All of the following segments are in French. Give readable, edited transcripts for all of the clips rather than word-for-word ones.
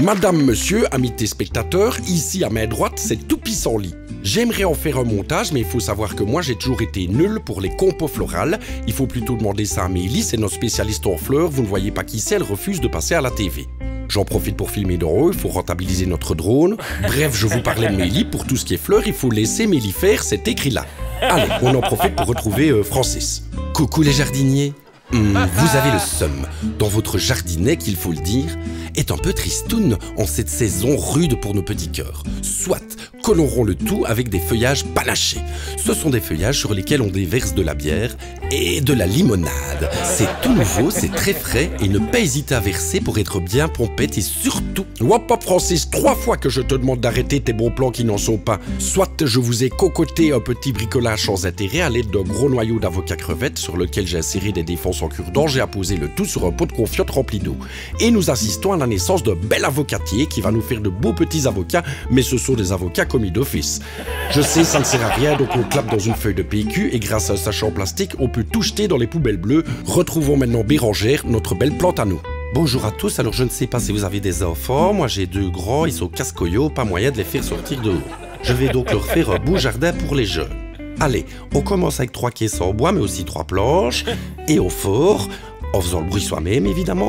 Madame, monsieur, amis téléspectateurs, ici à main droite, c'est tout pissenlit. J'aimerais en faire un montage, mais il faut savoir que moi j'ai toujours été nul pour les compos florales. Il faut plutôt demander ça à Mélie, c'est notre spécialiste en fleurs, vous ne voyez pas qui c'est, elle refuse de passer à la TV. J'en profite pour filmer d'en haut, il faut rentabiliser notre drone. Bref, je vous parlais de Mélie, pour tout ce qui est fleurs, il faut laisser Mélie faire, c'est écrit là. Allez, on en profite pour retrouver Francis. Coucou les jardiniers. Vous avez le seum. Dans votre jardinet, qu'il faut le dire, est un peu tristoun en cette saison rude pour nos petits cœurs. Soit colorons le tout avec des feuillages panachés. Ce sont des feuillages sur lesquels on déverse de la bière et de la limonade. C'est tout nouveau, c'est très frais et ne pas hésiter à verser pour être bien pompette et surtout... Wop hop Francis, 3 fois que je te demande d'arrêter tes bons plans qui n'en sont pas. Soit je vous ai cocoté un petit bricolage sans intérêt à l'aide d'un gros noyau d'avocat crevette sur lequel j'ai inséré des défenses en cure-dent, j'ai apposé le tout sur un pot de confiote rempli d'eau. Et nous assistons à la naissance d'un bel avocatier qui va nous faire de beaux petits avocats, mais ce sont des avocats commis d'office. Je sais, ça ne sert à rien, donc on clappe dans une feuille de PQ et grâce à un sachet en plastique, on peut tout jeter dans les poubelles bleues. Retrouvons maintenant Bérangère, notre belle plante à nous. Bonjour à tous, alors je ne sais pas si vous avez des enfants, moi j'ai 2 grands, ils sont casse-coyots, pas moyen de les faire sortir dehors. Je vais donc leur faire un beau jardin pour les jeunes. Allez, on commence avec 3 caisses en bois, mais aussi 3 planches, et au fort, en faisant le bruit soi-même évidemment.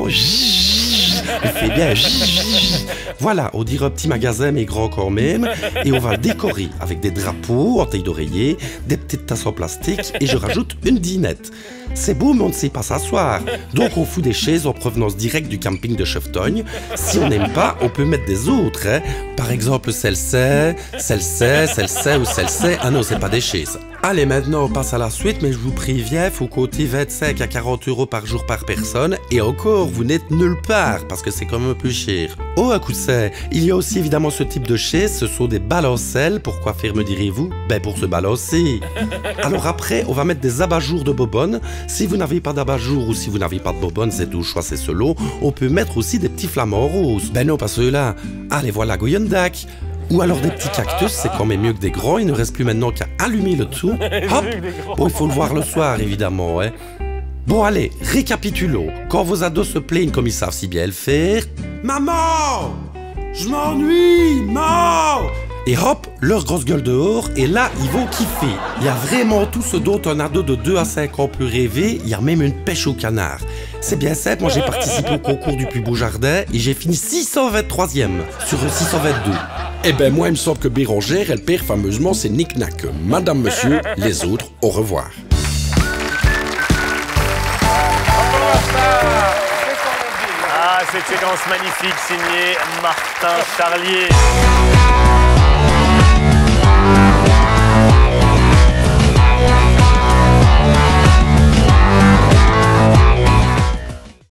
Il fait bien. Voilà, on dirait un petit magasin mais grand quand même. Et on va le décorer avec des drapeaux en taille d'oreiller, des petites tasses en plastique et je rajoute une dinette. C'est beau mais on ne sait pas s'asseoir. Donc on fout des chaises en provenance directe du camping de Cheftogne. Si on n'aime pas, on peut mettre des autres. Hein. Par exemple celle-ci, celle-ci ou celle-ci. Ah non, c'est pas des chaises. Allez, maintenant on passe à la suite, mais je vous préviens, faut compter 25 à 40 € par jour par personne. Et encore, vous n'êtes nulle part, parce que c'est quand même un peu cher. Oh, à coup de ça, il y a aussi évidemment ce type de chaise, ce sont des balancelles. Pourquoi faire, me direz-vous? Ben pour se balancer. Alors après, on va mettre des abat-jours de bobonne. Si vous n'avez pas d'abat-jour ou si vous n'avez pas de bobonne, c'est tout choix, c'est selon. On peut mettre aussi des petits flamants roses. Ben non, pas ceux-là. Allez, voilà, Goyendak. Ou alors des petits cactus, c'est quand même mieux que des grands. Il ne reste plus maintenant qu'à allumer le tout. Hop! Bon, il faut le voir le soir, évidemment, hein. Bon, allez, récapitulons. Quand vos ados se plaignent comme ils savent si bien le faire... Maman! Je m'ennuie! Maman! Et hop, leur grosse gueule dehors, et là, ils vont kiffer. Il y a vraiment tout ce dont un ado de 2 à 5 ans peut rêver, il y a même une pêche au canard. C'est bien simple, moi j'ai participé au concours du plus beau jardin, et j'ai fini 623e sur 622. Eh ben moi, il me semble que Bérangère, elle perd fameusement ses knick-knacks. Madame, monsieur, les autres, au revoir. Ah, cette séquence magnifique signée Martin Charlier.